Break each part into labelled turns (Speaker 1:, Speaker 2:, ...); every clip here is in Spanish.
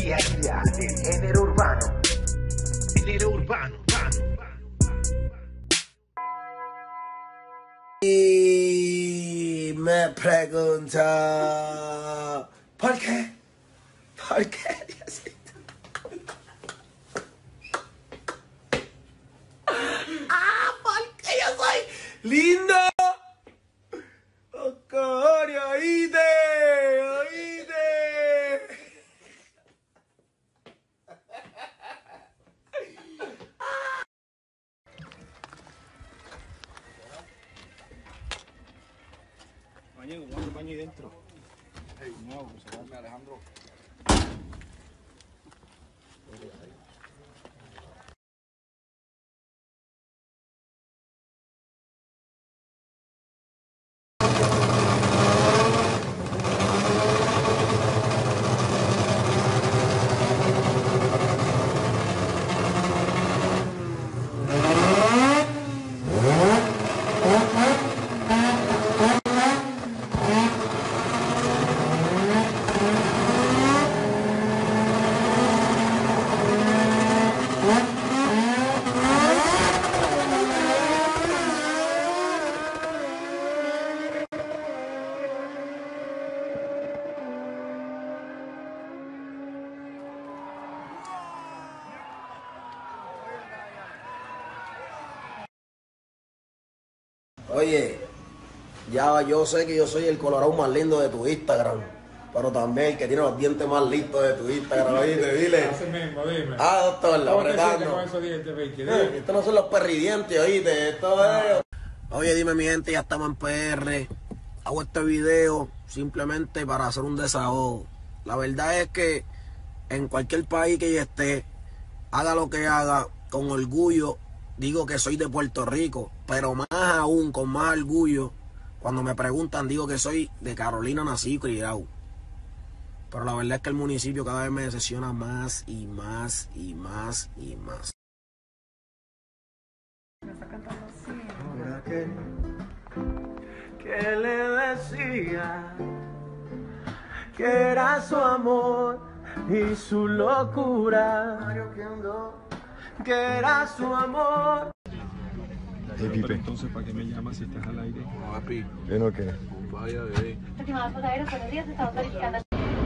Speaker 1: día a día del género urbano. Género urbano.
Speaker 2: Y me pregunta, ¿por qué? ¿Por qué, Diosito? Porque yo soy lindo. Oh, coño, oíste.
Speaker 3: Baño, ¿cuánto baño ahí dentro? No, se va Alejandro.
Speaker 2: Oye, ya yo sé que yo soy el colorado más lindo de tu Instagram, pero también el que tiene los dientes más listos de tu Instagram, oíste, dile.
Speaker 4: Así mismo, dime.
Speaker 2: Ah, doctor, la
Speaker 4: ¿Cómo te sientes
Speaker 2: apretando.
Speaker 4: con esos dientes, Vicky? Dime.
Speaker 2: Estos no son los perridientes, oíste, esto es... Oye, dime mi gente, ya estamos en PR. Hago este video simplemente para hacer un desahogo. La verdad es que en cualquier país que yo esté, haga lo que haga, con orgullo, digo que soy de Puerto Rico, pero más aún, con más orgullo, cuando me preguntan, digo que soy de Carolina, nacido y criado. Pero la verdad es que el municipio cada vez me decepciona más y más y más y más.
Speaker 5: Por aquel que le decía que era su amor y su locura, que era su amor.
Speaker 3: Hey, Pipe. Entonces, ¿para qué me llamas si estás al aire?
Speaker 6: No, papi,
Speaker 3: ¿En o qué?
Speaker 6: vaya, bebé.
Speaker 7: Estimados pasajeros, buenos días, estamos verificando.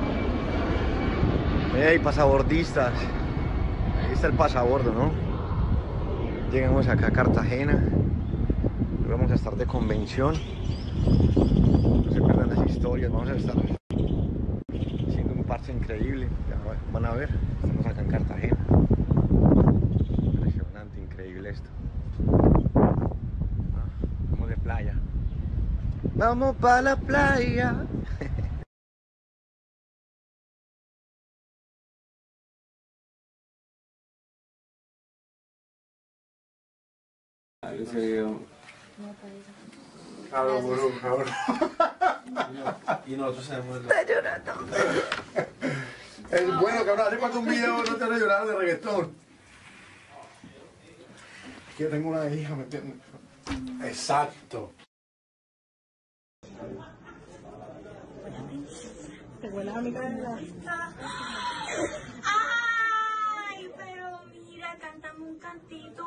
Speaker 5: Hey, pasabordistas. Ahí está el pasabordo, ¿no? Llegamos acá a Cartagena. Vamos a estar de convención. No se pierdan las historias. Vamos a estar haciendo un parche increíble. Ya van a ver. Estamos acá en Cartagena. Impresionante, increíble esto. Vamos de playa. Vamos para la playa.
Speaker 3: Ese video. Y nosotros sabemos.
Speaker 7: Está llorando.
Speaker 6: Es bueno, cabrón, hace cuánto un video no te van a llorar de reggaetón. Que tengo una hija, ¿me entiendes? Exacto.
Speaker 7: Te hueles a mi cara. Ay, pero mira, cántame un cantito.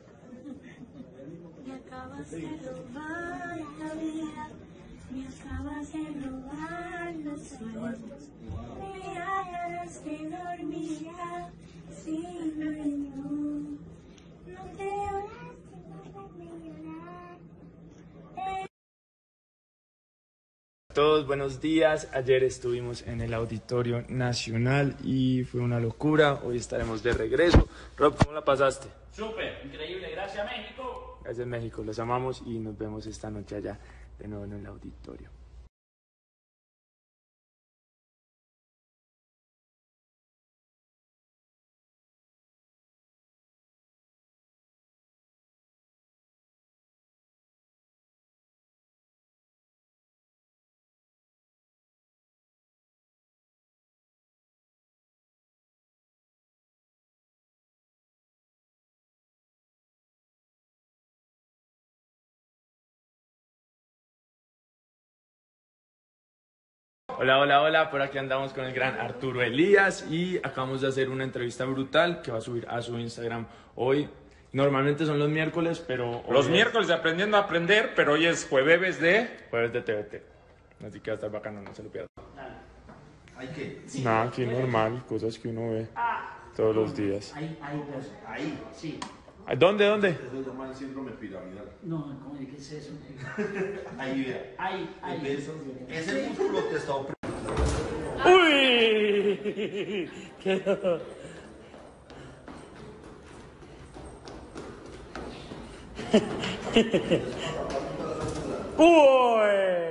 Speaker 7: Me acabas de robar la vida, me acabas de robar los sueños. Mira, ya no estoy dormida, sin tú. No te lloraste, no me llorar.
Speaker 8: Todos buenos días, ayer estuvimos en el Auditorio Nacional y fue una locura, hoy estaremos de regreso. Rob, ¿cómo la pasaste?
Speaker 9: Súper, increíble, gracias México.
Speaker 8: Gracias México, los amamos y nos vemos esta noche allá de nuevo en el auditorio. Hola, hola, hola, por aquí andamos con el gran Arturo Elías y acabamos de hacer una entrevista brutal que va a subir a su Instagram hoy. Normalmente son los miércoles, pero...
Speaker 4: Los miércoles de Aprendiendo a Aprender, pero hoy es jueves de
Speaker 8: TVT. Así que va a estar bacano, no se lo pierdan.
Speaker 6: ¿Hay qué?
Speaker 8: Nada, aquí normal, cosas que uno ve todos los días.
Speaker 6: Ahí.
Speaker 10: Sí.
Speaker 8: ¿Dónde?
Speaker 6: Eso se llama el síndrome piramidal.
Speaker 10: No, ¿cómo es que es eso?
Speaker 6: Ahí, vea.
Speaker 10: Ahí.
Speaker 6: Ese músculo te está oprimiendo.
Speaker 8: ¡Uy! ¡Uy!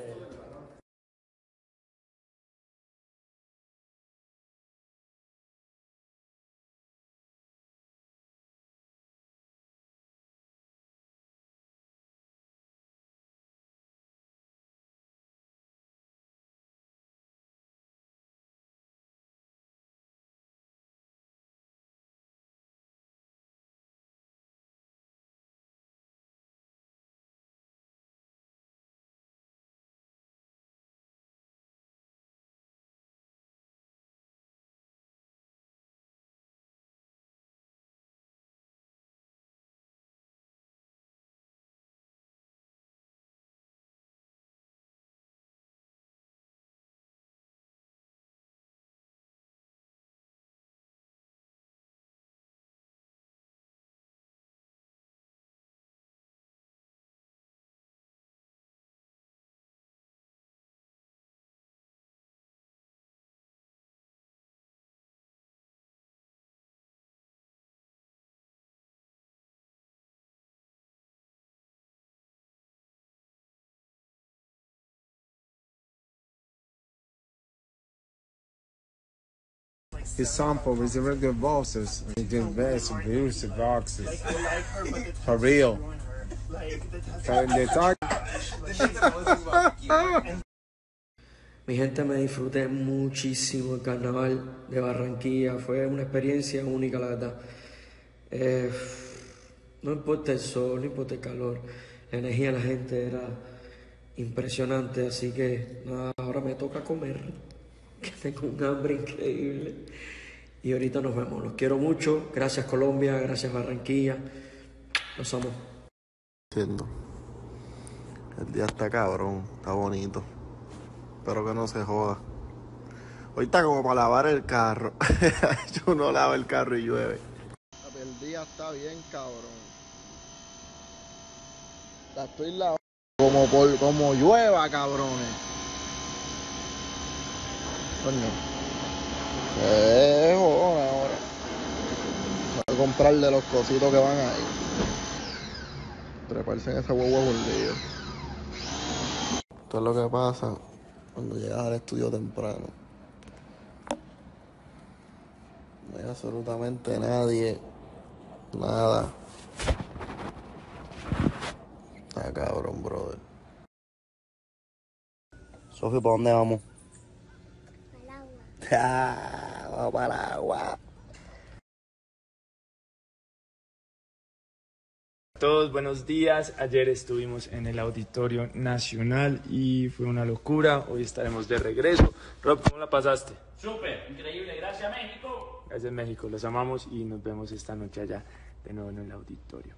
Speaker 11: His sample is irregular bosses. He did best abuse boxes. For real.
Speaker 12: Mi gente, me disfruté muchísimo el carnaval de Barranquilla. Fue una experiencia única, la verdad. No importa el sol, no importa el calor. La energía de la gente era impresionante. Así que nada, ahora me toca comer. Que tengo un hambre increíble. Y ahorita nos vemos. Los quiero mucho. Gracias Colombia, gracias Barranquilla. Los amo.
Speaker 2: Entiendo. El día está cabrón, está bonito. Espero que no se joda. Hoy está como para lavar el carro. Yo no lavo el carro y llueve. El día está bien cabrón. La estoy lavando como llueva, cabrones. Coño. Joder, ahora. Voy a comprarle los cositos que van ahí. Treparse en esa huevo bolillo. Esto es lo que pasa cuando llegas al estudio temprano. No hay absolutamente nadie. Nada. Está cabrón, brother. Sofi, ¿para dónde vamos? Vamos para el agua.
Speaker 8: Todos buenos días. Ayer estuvimos en el Auditorio Nacional y fue una locura. Hoy estaremos de regreso. Rob, ¿cómo la pasaste?
Speaker 9: Súper, increíble, gracias México.
Speaker 8: Gracias México, los amamos y nos vemos esta noche allá de nuevo en el auditorio.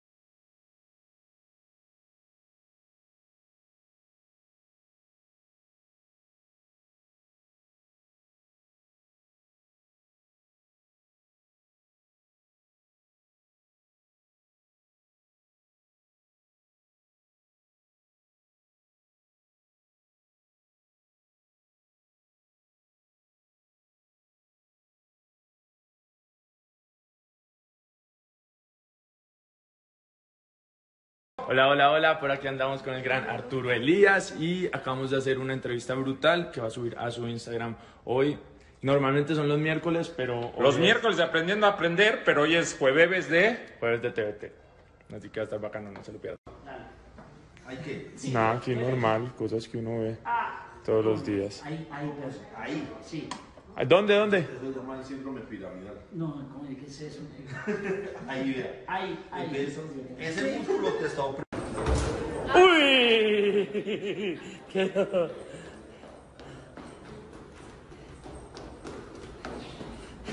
Speaker 8: Hola, hola, hola, por aquí andamos con el gran Arturo Elías y acabamos de hacer una entrevista brutal que va a subir a su Instagram hoy. Normalmente son los miércoles, pero...
Speaker 4: Los miércoles de Aprendiendo a Aprender, pero hoy es jueves de
Speaker 8: TVT. Así que va a estar bacano, no se lo pierdan.
Speaker 6: ¿Hay qué?
Speaker 8: Nada, aquí normal, cosas que uno ve todos los días.
Speaker 6: Ahí.
Speaker 10: Sí.
Speaker 8: ¿Dónde?
Speaker 6: Eso se llama el síndrome piramidal.
Speaker 10: No, ¿cómo es que es eso?
Speaker 6: Ahí, vea.
Speaker 10: Ahí.
Speaker 6: Ese músculo te está oprimiendo.
Speaker 8: ¡Uy!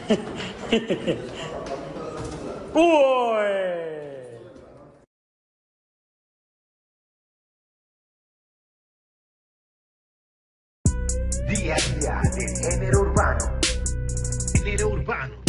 Speaker 1: Día a día del género urbano. Género urbano.